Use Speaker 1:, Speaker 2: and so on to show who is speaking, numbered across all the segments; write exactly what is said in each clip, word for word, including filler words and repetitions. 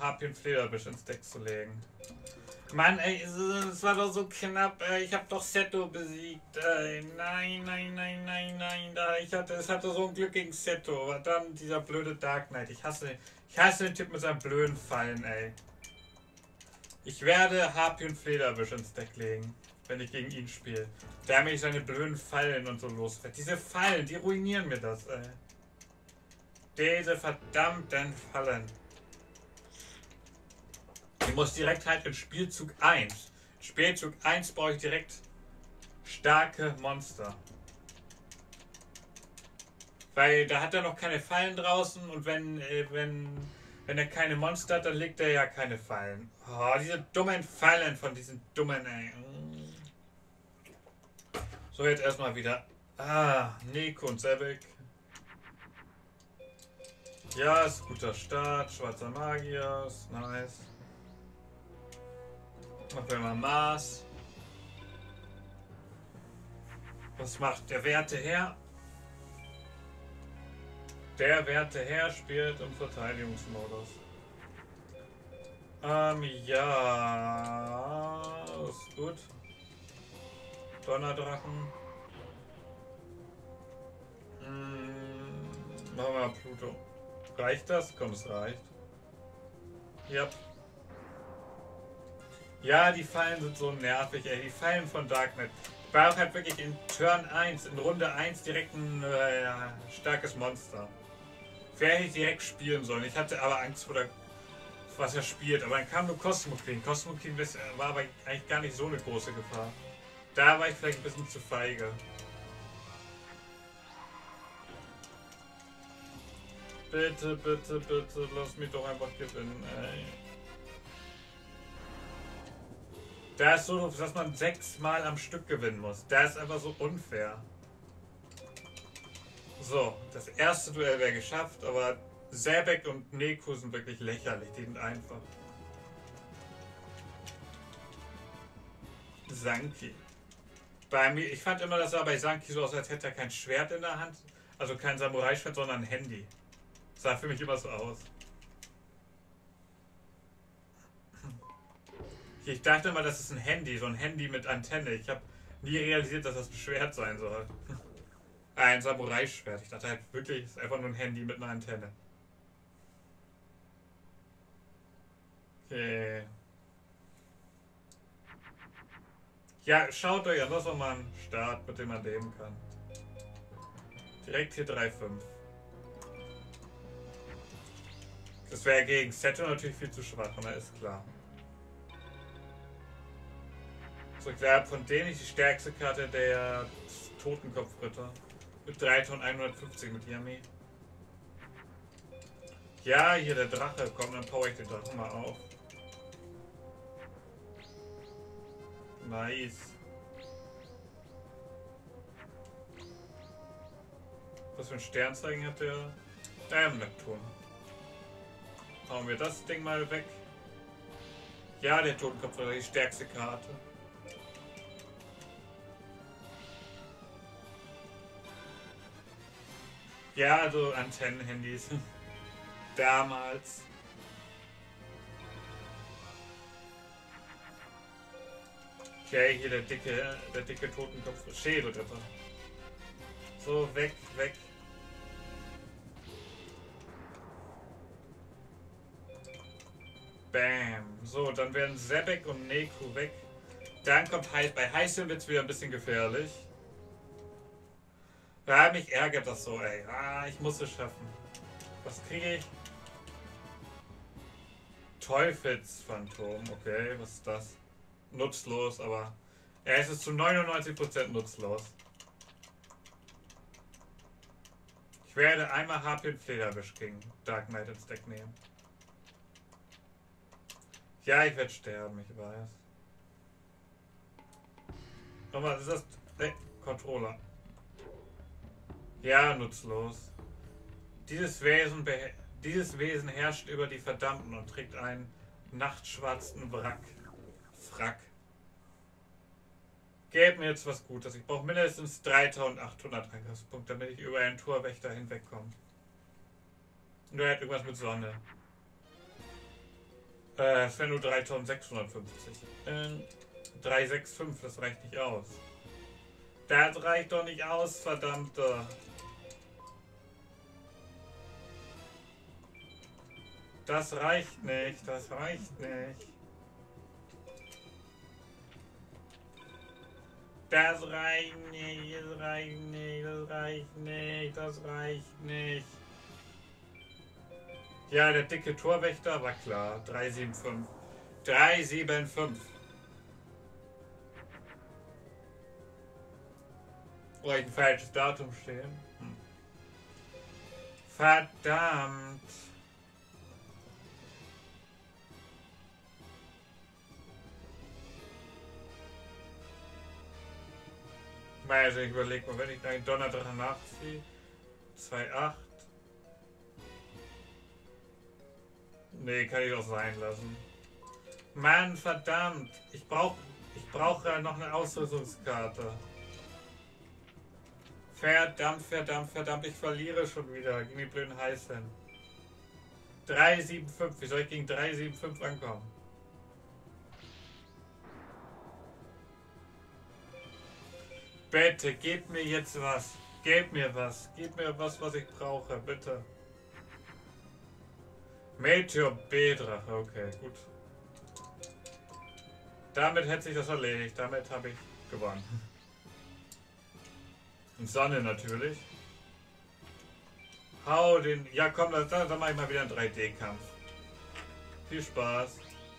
Speaker 1: Harpien Flederbisch ins Deck zu legen. Mann, ey, es war doch so knapp, ey. Ich hab doch Seto besiegt, ey. Nein, nein, nein, nein, nein. Da, ich hatte, es hatte so ein Glück gegen Seto. Aber dann dieser blöde Dark Knight. Ich hasse, ich hasse den Typ mit seinen blöden Fallen, ey. Ich werde Harpien Flederbisch ins Deck legen, wenn ich gegen ihn spiele. Damit ich seine blöden Fallen und so loswerde. Diese Fallen, die ruinieren mir das, ey. Diese verdammten Fallen. Ich muss direkt halt in Spielzug eins. Spielzug eins brauche ich direkt starke Monster. Weil da hat er noch keine Fallen draußen und wenn, äh, wenn, wenn er keine Monster hat, dann legt er ja keine Fallen. Oh, diese dummen Fallen von diesen dummen, ey. So, jetzt erstmal wieder. Ah, Neko und Sebek. Ja, ist guter Start. Schwarzer Magier, ist nice. Machen wir mal Mars. Was macht der Werte her? Der Werte her spielt im Verteidigungsmodus. Ähm, ja. Ist gut. Donnerdrachen. Hm, machen wir mal Pluto. Reicht das? Komm, es reicht. Ja. Ja, die Fallen sind so nervig, ey. Die Fallen von Dark Knight. Ich brauche halt wirklich in Turn eins, in Runde eins direkt ein äh, starkes Monster. Wäre ich direkt spielen sollen. Ich hatte aber Angst vor der, was er spielt. Aber dann kam nur Cosmo Queen. Cosmo Queen war aber eigentlich gar nicht so eine große Gefahr. Da war ich vielleicht ein bisschen zu feige. Bitte, bitte, bitte, lass mich doch einfach gewinnen, ey. Da ist so, dass man sechsmal am Stück gewinnen muss. Da ist einfach so unfair. So, das erste Duell wäre geschafft, aber Sebek und Neko sind wirklich lächerlich. Die sind einfach. Sankey. Bei mir, ich fand immer, das sah bei Sankey so aus, als hätte er kein Schwert in der Hand. Also kein Samurai-Schwert, sondern ein Handy. Das sah für mich immer so aus. Ich dachte immer, das ist ein Handy, so ein Handy mit Antenne. Ich habe nie realisiert, dass das ein Schwert sein soll. Ein Samurai-Schwert. Ich dachte halt wirklich, es ist einfach nur ein Handy mit einer Antenne. Okay. Ja, schaut euch an, das ist doch mal ein Start, mit dem man leben kann. Direkt hier drei fünf. Das wäre gegen Seto natürlich viel zu schwach, ne, ist klar. So, ich glaube, von denen ist die stärkste Karte der Totenkopfritter. Mit dreitausendeinhundertfünfzig mit Yami. Ja, hier der Drache. Komm, dann power ich den Drachen mal auf. Nice. Was für ein Sternzeichen hat der? Ähm, Neptun. Hauen wir das Ding mal weg. Ja, der Totenkopfritter, die stärkste Karte. Ja, also Antennenhandys. Damals. Okay, hier der dicke, der dicke Totenkopf. Schädelritter. So, weg, weg. Bam. So, dann werden Sebek und Neko weg. Dann kommt Heiß. Bei Heißem wird es wieder ein bisschen gefährlich. Ja, mich ärgert das so, ey. Ah, ich muss es schaffen. Was kriege ich? Teufelsphantom. Okay, was ist das? Nutzlos, aber er ist es zu neunundneunzig Prozent nutzlos. Ich werde einmal Harpien Flederbisch gegen Dark Knight ins Deck nehmen. Ja, ich werde sterben, ich weiß. Nochmal, ist das... Ne, Controller. Ja, nutzlos. Dieses Wesen, dieses Wesen herrscht über die Verdammten und trägt einen nachtschwarzen Wrack. Frack. Gebt mir jetzt was Gutes. Ich brauche mindestens dreitausendachthundert Angriffspunkte, damit ich über einen Torwächter hinwegkomme. Nur halt irgendwas mit Sonne. Äh, es wäre nur dreitausendsechshundertfünfzig. Äh, dreihundertfünfundsechzig, das reicht nicht aus. Das reicht doch nicht aus, verdammte. Das reicht nicht, das reicht nicht. Das reicht nicht, das reicht nicht, das reicht nicht, das reicht nicht. Ja, der dicke Torwächter war klar. dreihundertfünfundsiebzig. dreihundertfünfundsiebzig. Wo ich ein falsches Datum stehen. Hm. Verdammt. Also ich überlege mal, wenn ich einen Donnerdrache nachziehe. zwei Komma acht. Nee, kann ich auch sein lassen. Mann, verdammt. Ich brauche ich brauch ja noch eine Ausrüstungskarte. Verdammt, verdammt, verdammt. Ich verliere schon wieder gegen die blöden Heißen. dreihundertfünfundsiebzig. Wie soll ich gegen dreihundertfünfundsiebzig ankommen? Bitte, gib mir jetzt was. Gib mir was. Gib mir was, was ich brauche. Bitte. Meteor B-Drache. Okay, gut. Damit hätte sich das erledigt. Damit habe ich gewonnen. Und Sonne natürlich. Hau den... Ja komm, dann, dann mache ich mal wieder einen drei D-Kampf. Viel Spaß.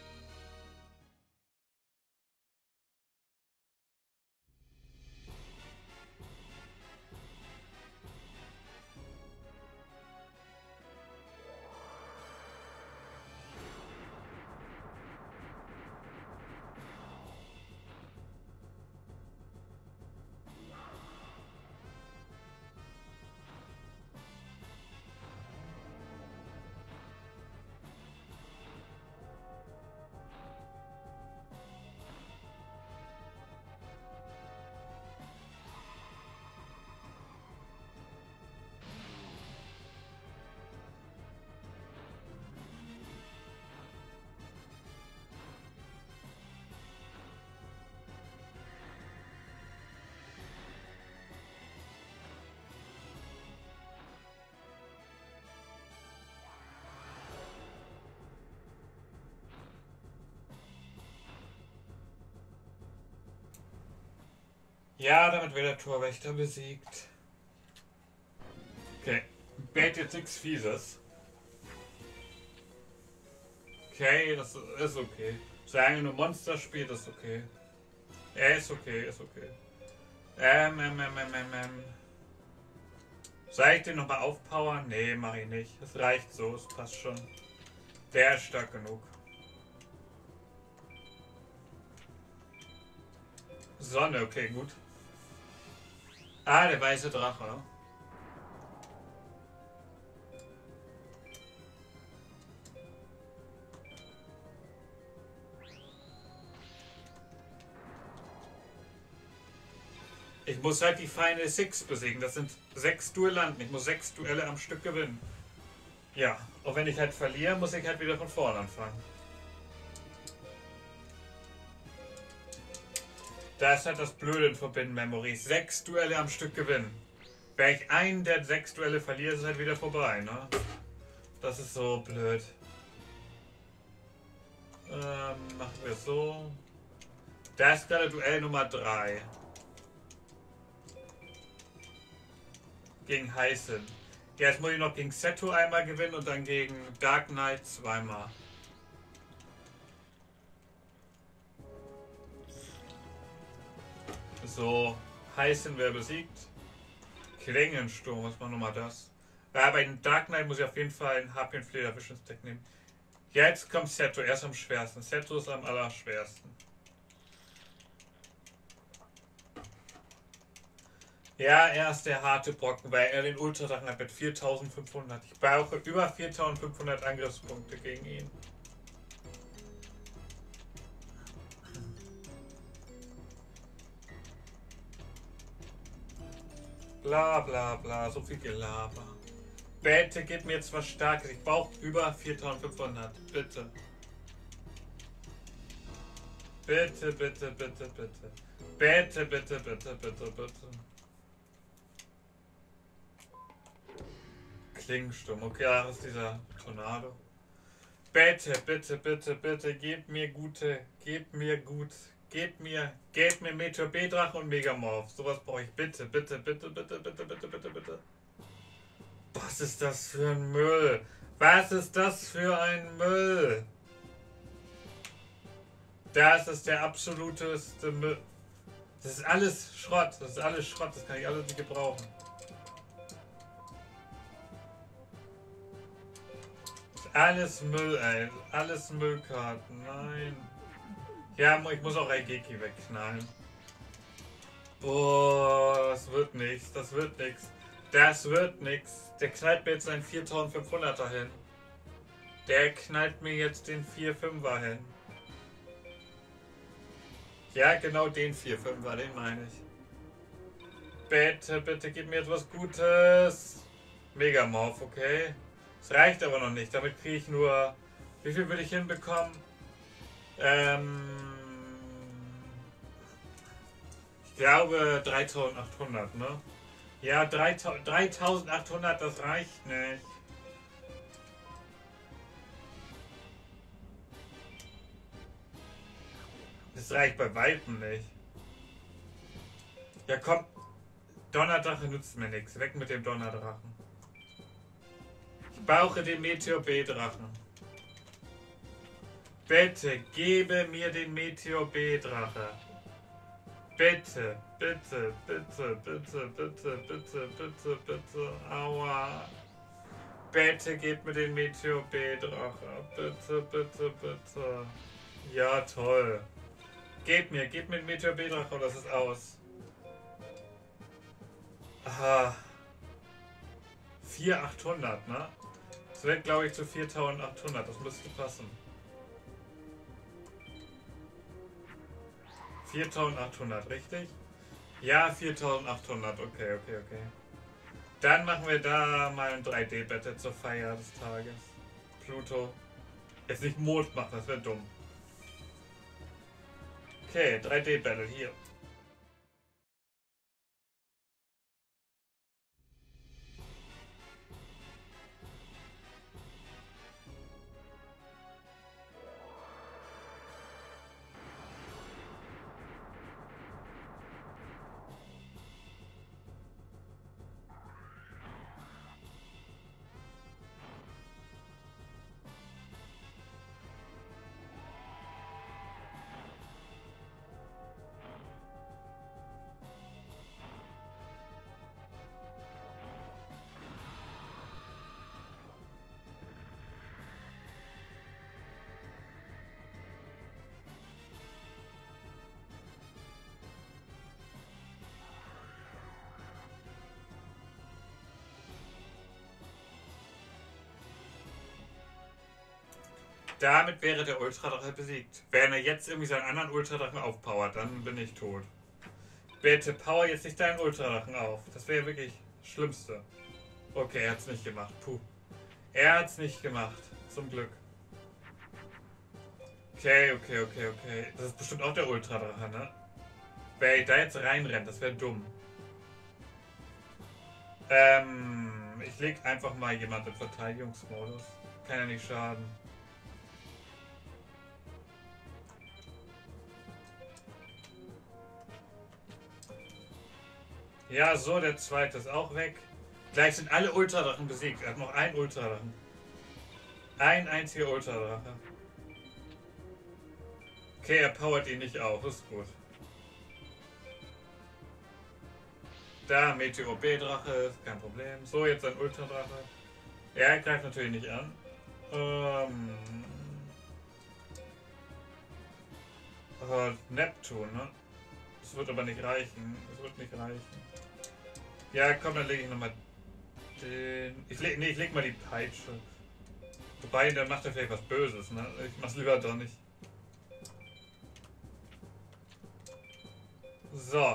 Speaker 1: Ja, damit wird der Torwächter besiegt. Okay. Bait jetzt nichts Fieses. Okay, das ist okay. Solange nur Monster spielt, ist okay. Er ist okay, ist okay. Ähm, ähm, ähm, ähm, ähm, ähm. Soll ich den nochmal aufpowern? Nee, mach ich nicht. Es reicht so, es passt schon. Der ist stark genug. Sonne, okay, gut. Ah, der weiße Drache. Ich muss halt die Final Six besiegen. Das sind sechs Duellanten. Ich muss sechs Duelle am Stück gewinnen. Ja, und wenn ich halt verliere, muss ich halt wieder von vorne anfangen. Da ist halt das Blöde in Forbidden Memories. Sechs Duelle am Stück gewinnen. Wenn ich einen der sechs Duelle verliere, ist es halt wieder vorbei, ne? Das ist so blöd. Ähm, machen wir es so. Da ist gerade Duell Nummer drei. Gegen Heißen. Ja, jetzt muss ich noch gegen Seto einmal gewinnen und dann gegen Dark Knight zweimal. So, Heißen wäre besiegt. Klingensturm, was war nochmal das? Ja, bei den Dark Knight muss ich auf jeden Fall einen Harpien Fleder Vision Stack nehmen. Jetzt kommt Seto, er ist am schwersten. Seto ist am allerschwersten. Ja, er ist der harte Brocken, weil er den Ultradrachen hat mit viertausendfünfhundert. Ich brauche über viertausendfünfhundert Angriffspunkte gegen ihn. Bla bla bla, so viel Gelaber. Bitte gib mir jetzt was Starkes. Ich brauche über viertausendfünfhundert. Bitte. Bitte, bitte, bitte, bitte. Bitte, bitte, bitte, bitte, bitte. Klingensturm. Okay, ach, ist dieser Tornado. Bitte, bitte, bitte, bitte, gebt mir gute, gebt mir gut, gebt mir, gebt mir Meteor B-Drachen und Megamorph. Sowas brauche ich. Bitte, bitte, bitte, bitte, bitte, bitte, bitte, bitte. Was ist das für ein Müll? Was ist das für ein Müll? Das ist der absoluteste Müll. Das ist alles Schrott. Das ist alles Schrott. Das kann ich alles nicht gebrauchen. Alles Müll, ey. Alles Müllkarten. Nein. Ja, ich muss auch Raigeki wegknallen. Boah, das wird nichts. Das wird nichts. Das wird nichts. Der knallt mir jetzt einen viertausendfünfhunderter hin. Der knallt mir jetzt den vier fünfer hin. Ja, genau den vier fünfer, den meine ich. Bitte, bitte, gib mir jetzt was Gutes. Megamorph, okay. Das reicht aber noch nicht. Damit kriege ich nur... Wie viel würde ich hinbekommen? Ähm... Ich glaube dreitausendachthundert, ne? Ja, dreitausendachthundert, das reicht nicht. Das reicht bei Weitem nicht. Ja, komm. Donnerdrache nützt mir nichts. Weg mit dem Donnerdrachen. Ich brauche den Meteor B-Drachen. Bitte, gebe mir den Meteor B-Drache. Bitte, bitte, bitte, bitte, bitte, bitte, bitte, bitte. Aua. Bitte, gib mir den Meteor B-Drache. Bitte, bitte, bitte. Ja, toll. Gib mir, gib mir den Meteor B-Drache, das ist aus. Aha. viertausendachthundert, ne? Das wird, glaube ich, zu viertausendachthundert. Das müsste passen. viertausendachthundert, richtig? Ja, viertausendachthundert. Okay, okay, okay. Dann machen wir da mal ein drei D-Battle zur Feier des Tages. Pluto. Jetzt nicht Mond machen, das wäre dumm. Okay, drei D-Battle hier. Damit wäre der Ultradrache besiegt. Wenn er jetzt irgendwie seinen anderen Ultradrachen aufpowert, dann bin ich tot. Bitte power jetzt nicht deinen Ultradrachen auf. Das wäre wirklich das Schlimmste. Okay, er hat's nicht gemacht. Puh. Er hat's nicht gemacht. Zum Glück. Okay, okay, okay, okay. Das ist bestimmt auch der Ultradrache, ne? Wenn da jetzt reinrennt, das wäre dumm. Ähm, ich leg einfach mal jemand im Verteidigungsmodus. Kann ja nicht schaden. Ja, so, der zweite ist auch weg. Gleich sind alle Ultradrachen besiegt. Er hat noch einen Ultradrachen. Ein einziger Ultradrache. Okay, er powert ihn nicht auf. Das ist gut. Da, Meteor B-Drache, kein Problem. So, jetzt ein Ultradrache. Er greift natürlich nicht an. Ähm. Aber Neptun, ne? Das wird aber nicht reichen. Das wird nicht reichen. Ja, komm, dann lege ich nochmal den... Ich leg, nee, ich leg mal die Peitsche. Wobei, dann macht er vielleicht was Böses, ne? Ich mach's lieber doch nicht. So.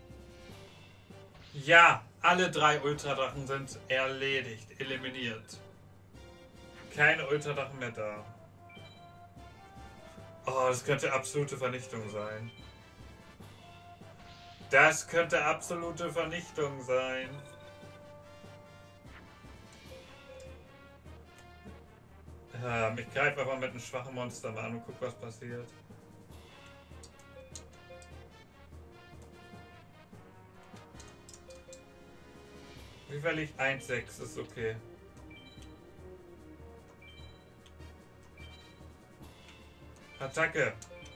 Speaker 1: Ja, alle drei Ultradrachen sind erledigt, eliminiert. Keine Ultradrachen mehr da. Oh, das könnte absolute Vernichtung sein. Das könnte absolute Vernichtung sein. Ähm, ich greife einfach mit einem schwachen Monster mal an und guck, was passiert. Wie viel ich? eins sechs ist okay. Attacke.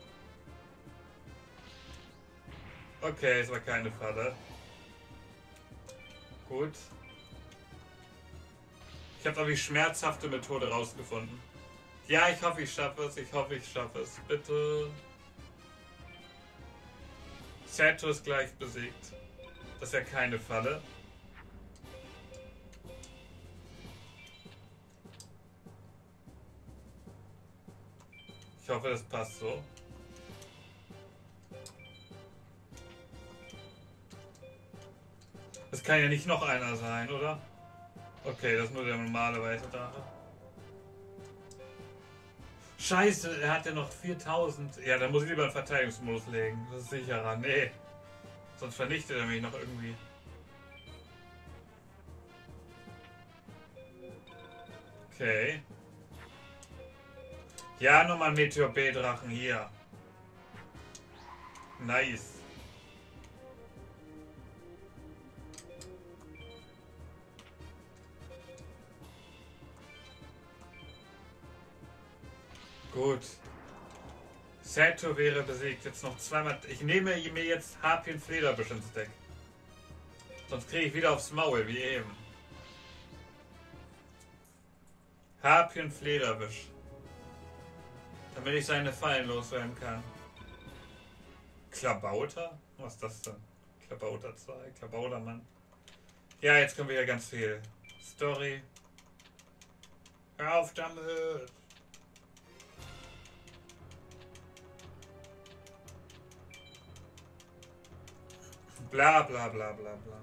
Speaker 1: Okay, es war keine Falle. Gut. Ich habe aber die schmerzhafte Methode rausgefunden. Ja, ich hoffe, ich schaffe es. Ich hoffe, ich schaffe es. Bitte. Seto ist gleich besiegt. Das ist ja keine Falle. Ich hoffe, das passt so. Das kann ja nicht noch einer sein, oder? Okay, das ist nur der normale weiße Drache. Scheiße, er hat ja noch viertausend. Ja, dann muss ich lieber einen Verteidigungsmodus legen. Das ist sicherer. Nee. Sonst vernichtet er mich noch irgendwie. Okay. Ja, nochmal ein Meteor B-Drachen hier. Nice. Gut. Seto wäre besiegt. Jetzt noch zweimal. Ich nehme mir jetzt Harpien Flederbusch ins Deck. Sonst kriege ich wieder aufs Maul, wie eben. Harpien Flederbusch. Damit ich seine Fallen loswerden kann. Klabauter? Was ist das denn? Klabauter zwei, Klabautermann. Ja, jetzt kommen wieder ganz viel. Story. Hör auf damit! Bla bla bla bla bla.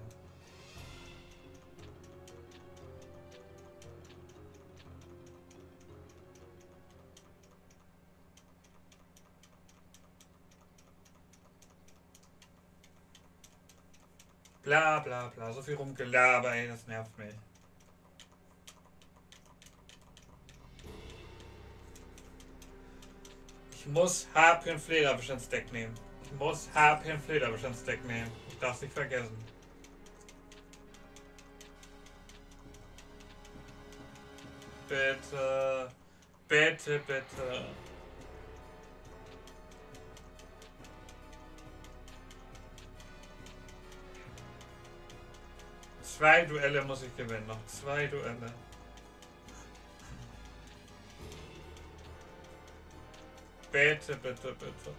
Speaker 1: Bla bla bla. So viel rumgelaber, ey, das nervt mich. Ich muss Harpien Flederbusch ins Deck nehmen. Ich muss Harpien Flederbusch ins Deck nehmen. Ich darf es nicht vergessen. Bitte. Bitte, bitte. Zwei Duelle muss ich gewinnen. Noch zwei Duelle. Bitte, bitte, bitte.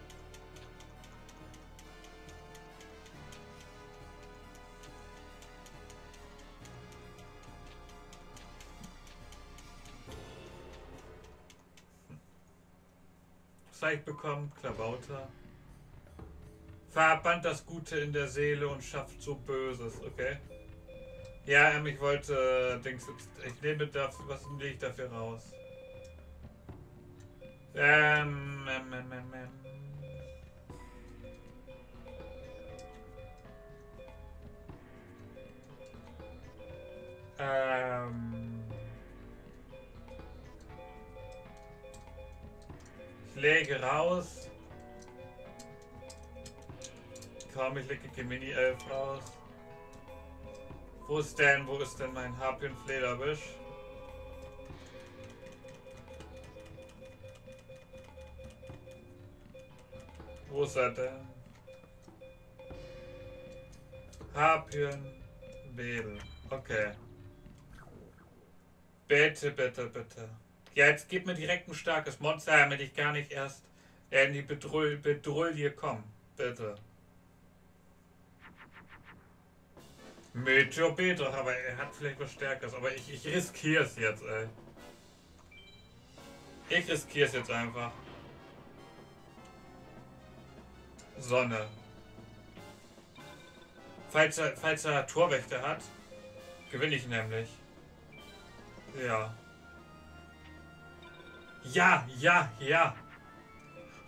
Speaker 1: Was habe ich bekommen? Klabauter. Verbannt das Gute in der Seele und schafft so Böses, okay? Ja, ähm, ich wollte äh, Dings, ich nehme dafür, was nehme ich dafür raus? Ähm, ähm, ähm, ähm, ähm. Ähm. Ich lege raus. Komm, ich lege die Mini-Elf raus. Wo ist denn, wo ist denn mein Harpien Flederbusch? Wo ist er denn? Harpien Wedel. Okay. Bitte, bitte, bitte. Ja, jetzt gib mir direkt ein starkes Monster, damit ich gar nicht erst in die Bedrulle komme. Bitte. Meteor B-Drache, aber er hat vielleicht was Stärkeres. Aber ich, ich riskiere es jetzt, ey. Ich riskiere es jetzt einfach. Sonne. Falls er, falls er Torwächter hat, gewinne ich nämlich. Ja. Ja, ja, ja.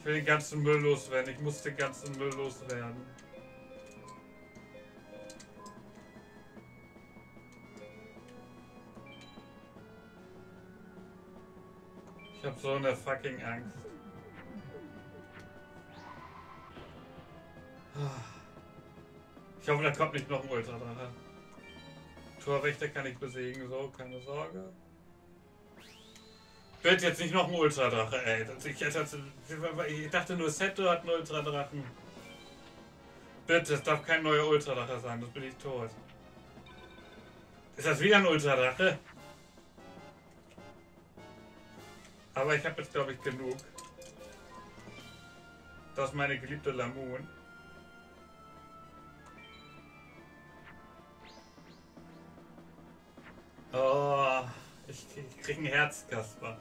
Speaker 1: Ich will den ganzen Müll loswerden. Ich muss den ganzen Müll loswerden. Ich hab so eine fucking Angst. Ich hoffe, da kommt nicht noch ein Ultradrache. Torwächter kann ich besiegen, so, keine Sorge. Wird jetzt nicht noch ein Ultradrache, ey. Ich, ich dachte nur, Seto hat einen Ultradrachen. Bitte, es darf kein neuer Ultradrache sein, sonst bin ich tot. Ist das wieder ein Ultradrache? Aber ich habe jetzt, glaube ich, genug. Das ist meine geliebte Lamoon. Oh, ich, ich krieg ein Herz, Kasper.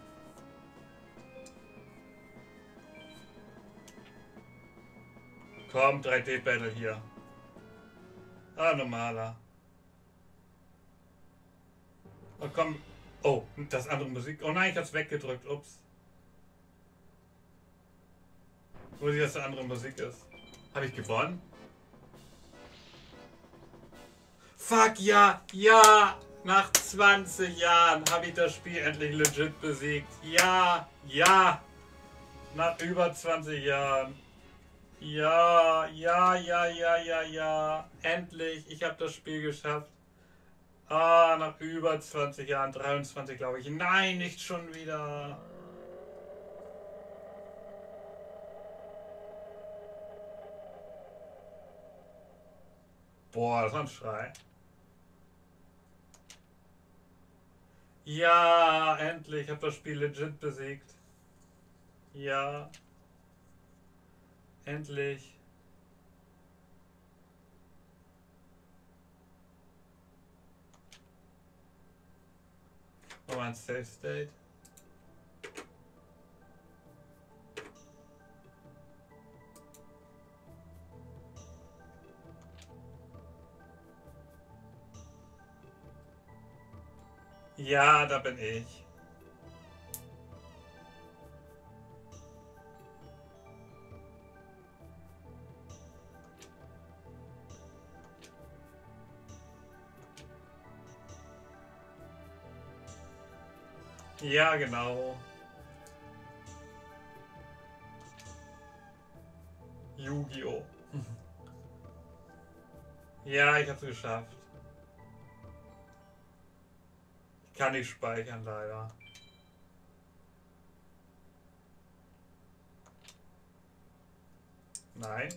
Speaker 1: Komm, drei D-Battle hier. Ah, normaler. Oh, komm. Oh, das andere Musik. Oh nein, ich hab's weggedrückt. Ups. Wo sie das andere Musik ist. Habe ich gewonnen? Fuck ja, ja! Nach zwanzig Jahren habe ich das Spiel endlich legit besiegt. Ja, ja! Nach über zwanzig Jahren. Ja, ja, ja, ja, ja, ja. Endlich, ich habe das Spiel geschafft. Ah, nach über zwanzig Jahren, dreiundzwanzig glaube ich. Nein, nicht schon wieder. Boah, das war ein Schrei. Ja, endlich, ich habe das Spiel legit besiegt. Ja. Endlich. Nochmal ein Save State. Ja, da bin ich. Ja, genau. Yu-Gi-Oh! Ja, ich hab's geschafft. Ich kann nicht speichern, leider. Nein.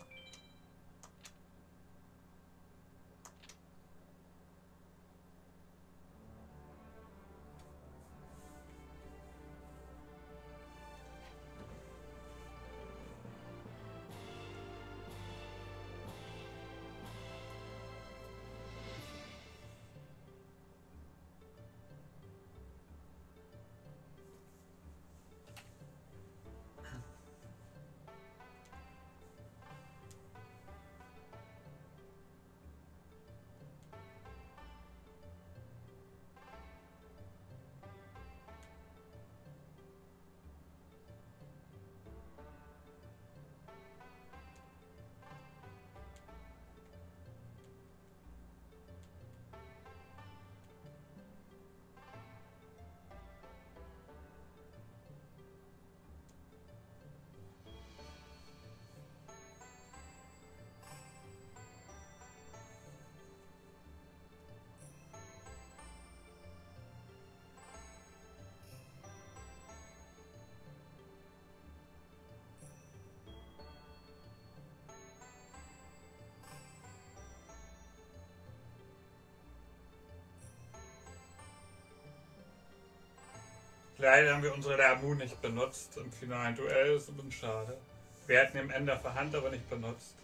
Speaker 1: Leider haben wir unsere Lamoon nicht benutzt im finalen Duell, das ist ein bisschen schade. Wir hätten im Ender Verhand aber nicht benutzt.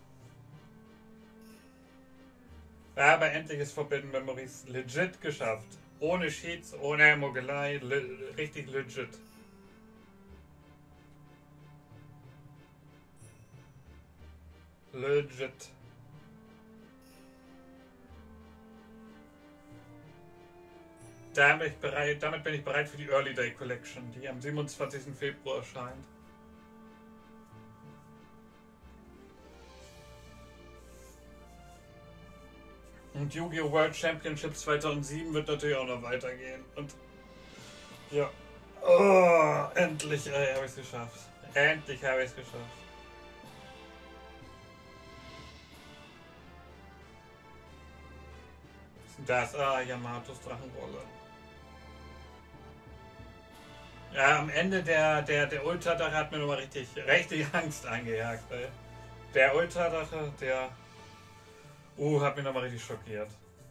Speaker 1: Ja, aber endlich ist Forbidden Memories legit geschafft. Ohne Cheats, ohne Mogelei, le richtig legit. Legit. Damit bin, ich bereit, damit bin ich bereit für die Early Day Collection, die am siebenundzwanzigsten Februar erscheint. Und Yu-Gi-Oh! World Championship zweitausendsieben wird natürlich auch noch weitergehen. Und ja. Oh, endlich ey, habe ich es geschafft. Endlich habe ich es geschafft. Das, ah, Yamatos Drachenrolle. Ja, am Ende der, der, der Ultradrache hat mir nochmal richtig, richtig Angst eingejagt, ey. Der Ultradrache, der, uh, hat mich nochmal richtig schockiert.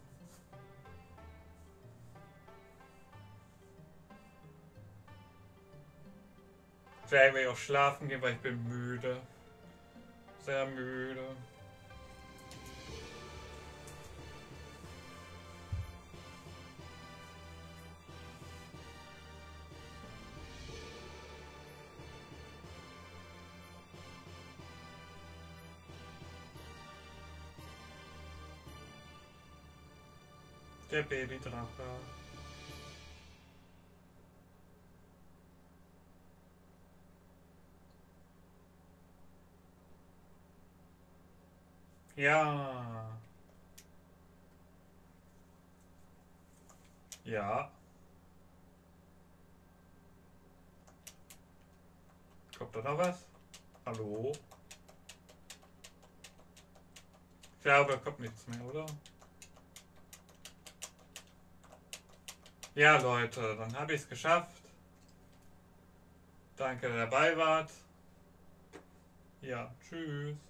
Speaker 1: Vielleicht will ich auch schlafen gehen, weil ich bin müde. Sehr müde. Der Babydrache. Ja. Ja. Kommt da noch was? Hallo? Ich glaube, da kommt nichts mehr, oder? Ja, Leute, dann habe ich es geschafft. Danke, dass ihr dabei wart. Ja, tschüss.